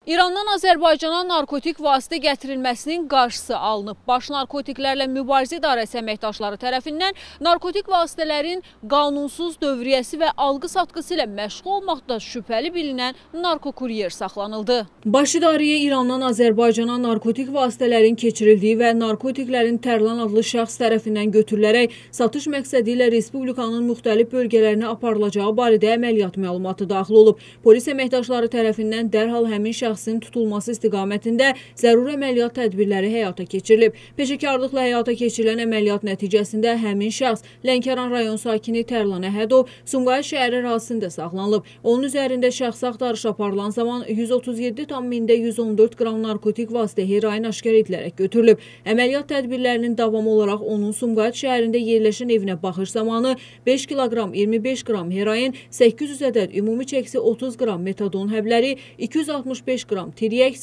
İrandan Azərbaycana narkotik vasitə gətirilməsinin qarşısı alınıb. Baş Narkotiklərlə Mübarizə İdarəsi əməkdaşları tərəfindən narkotik vasitələrin qanunsuz dövriyyəsi və alqı-satqısı ilə məşğul olmaqda şübhəli bilinən narkokuryer saxlanıldı. Baş İdarəyə İrandan Azərbaycana narkotik vasitələrin keçirildiyi və narkotiklərin Tərlan adlı şəxs tərəfindən götürülərək satış məqsədi ilə Respublikanın müxtəlif bölgələrinə aparılacağı barədə əməliyyat məlumatı daxil olub. Polis əməkdaşları tərəfindən dərhal həmin şəxsin tutulması istiqamətində zəruri əməliyyat tədbirləri həyata keçirilib. Peşəkarlıqla həyata keçirilən əməliyyat nəticəsində həmin şəxs Lənkəran rayon sakini Tərlan Əhədov Sumqayıt şəhəri ərazisində saxlanılıb. Onun üzərində şəxsi axtarış aparılan zaman 137,114 qram narkotik vasitə heroin aşkar edilərək götürülüb. Əməliyyat tədbirlərinin davamı olaraq onun Sumqayıt şəhərində yerləşən evinə baxış zamanı 5 kiloqram 25 qram heroin, 800 ədəd ümumi çəksi 30 qram metadon həbləri, 265 qram tiryək,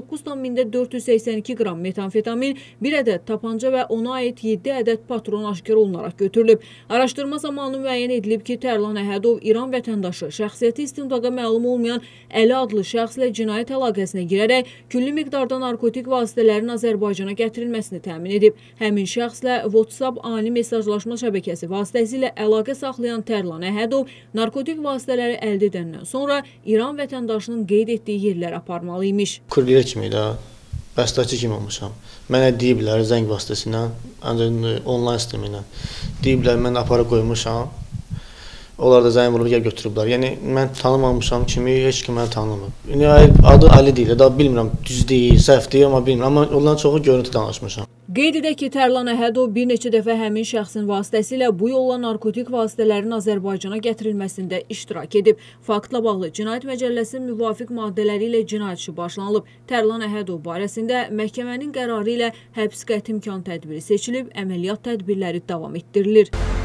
89,482 qram metamfetamin, 1 ədəd tapanca və ona aid 7 ədəd patron aşkar olunaraq götürülüb. Araşdırma zamanı müəyyən edilib ki, Tərlan Əhədov İran vətəndaşı, şəxsiyyəti istintaqa məlum olmayan Əli adlı şəxslə cinayət əlaqəsinə girərək külli miqdarda narkotik vasitələrin Azərbaycana gətirilməsini təmin edib. Həmin şəxslə WhatsApp ani mesajlaşma şəbəkəsi vasitəsilə əlaqə saxlayan Tərlan Əhədov narkotik vasitələri əldə edəndən sonra İran vətəndaşının qeyd etdiyi yerlərə aparmalıymış. Kuryer kimi də, bəstəçi kimi olmuşam. Mənə deyiblər zəng vasitəsilə, ancaq onlayn sistemi ilə. Deyiblər, mən apara qoymuşam. Onlar da zəng vurub, götürüblər. Yəni, mən tanımamışam kimi, heç kim məni tanımır. Adı Ali deyil, daha bilmirəm, düz deyil, səhv deyil, amma bilmirəm. Amma onların çoxu görüntü danışmışam. Qeyd edək ki, Tərlan Əhədov bir neçə dəfə həmin şəxsin vasitəsilə bu yolla narkotik vasitələrin Azərbaycana gətirilməsində iştirak edib. Faktla bağlı Cinayət Məcəlləsinin müvafiq maddələri ilə cinayət işi başlanılıb. Tərlan Əhədov barəsində məhkəmənin qərarı ilə həbs qəti imkan tədbiri seçilib, əməliyyat tədbirləri davam etdirilir.